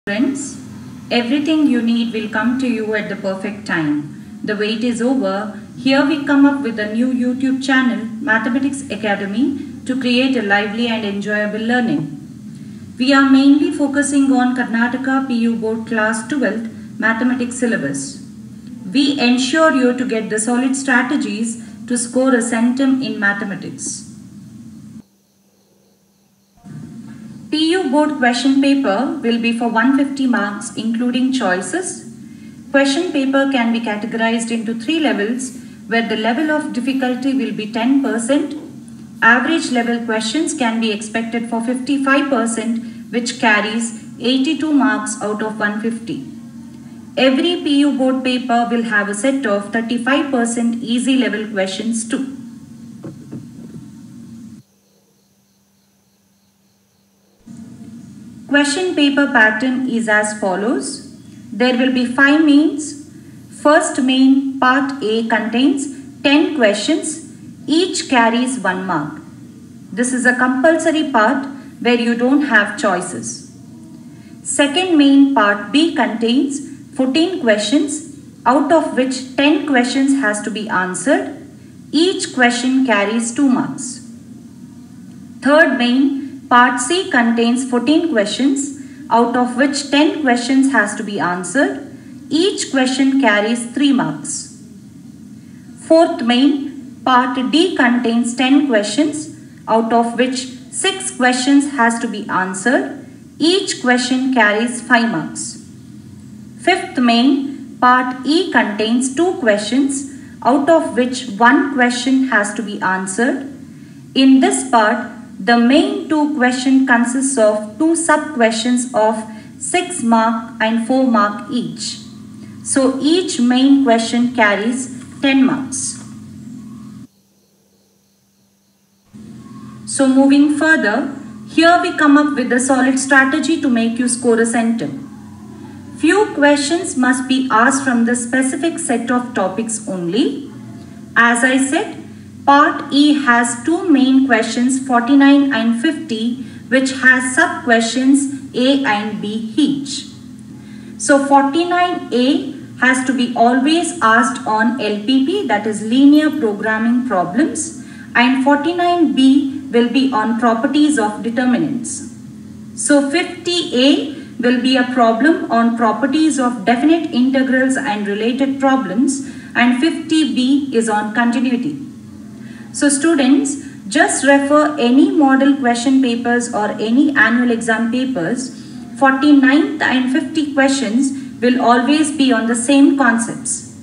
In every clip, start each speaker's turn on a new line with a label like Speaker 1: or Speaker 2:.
Speaker 1: Friends, everything you need will come to you at the perfect time. The wait is over. Here we come up with a new YouTube channel, Mathematics Academy, to create a lively and enjoyable learning. We are mainly focusing on Karnataka PU Board Class 12th Mathematics syllabus. We ensure you to get the solid strategies to score a centum in mathematics. PU Board question paper will be for 150 marks including choices. Question paper can be categorized into 3 levels where the level of difficulty will be 10%. Average level questions can be expected for 55%, which carries 82 marks out of 150. Every PU Board paper will have a set of 35% easy level questions too. Question paper pattern is as follows. There will be 5 mains. First main, part A, contains 10 questions. Each carries 1 mark. This is a compulsory part where you don't have choices. Second main, part B, contains 14 questions, out of which 10 questions has to be answered. Each question carries 2 marks. Third main, part C, contains 14 questions, out of which 10 questions has to be answered. Each question carries 3 marks. Fourth main, part D, contains 10 questions, out of which 6 questions has to be answered. Each question carries 5 marks. Fifth main, part E, contains 2 questions, out of which 1 question has to be answered. In this part, the main 2 question consists of 2 sub-questions of 6 mark and 4 mark each. So each main question carries 10 marks. So moving further, here we come up with a solid strategy to make you score a centum. Few questions must be asked from the specific set of topics only. As I said, Part E has 2 main questions, 49 and 50, which has sub-questions A and B each. So 49A has to be always asked on LPP, that is linear programming problems, and 49B will be on properties of determinants. So 50A will be a problem on properties of definite integrals and related problems, and 50B is on continuity. So students, just refer any model question papers or any annual exam papers. 49th and 50 questions will always be on the same concepts.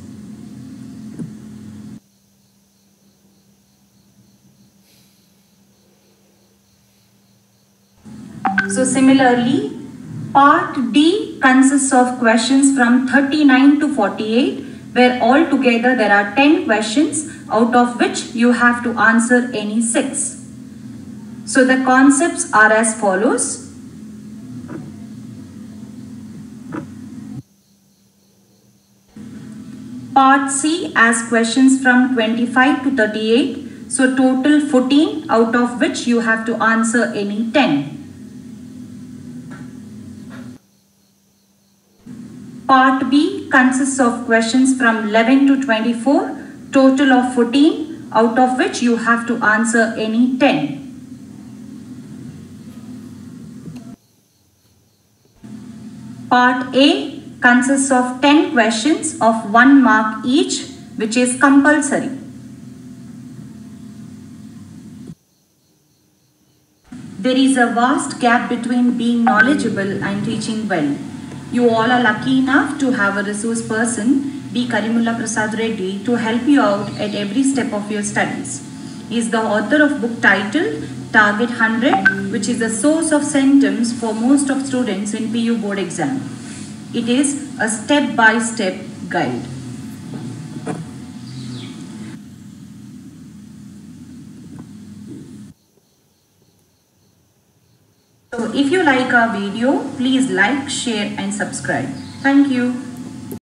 Speaker 1: So similarly, part D consists of questions from 39 to 48, where altogether there are 10 questions, out of which you have to answer any 6. So the concepts are as follows. Part C asks questions from 25 to 38. So total 14, out of which you have to answer any 10. Part B consists of questions from 11 to 24. Total of 14, out of which you have to answer any 10. Part A consists of 10 questions of 1 mark each, which is compulsory. There is a vast gap between being knowledgeable and teaching well. You all are lucky enough to have a resource person, B. Karimulla Prasad Reddy, to help you out at every step of your studies. He is the author of book titled Target 100, which is a source of centums for most of students in PU board exam. It is a step-by-step guide. So if you like our video, please like, share and subscribe. Thank you.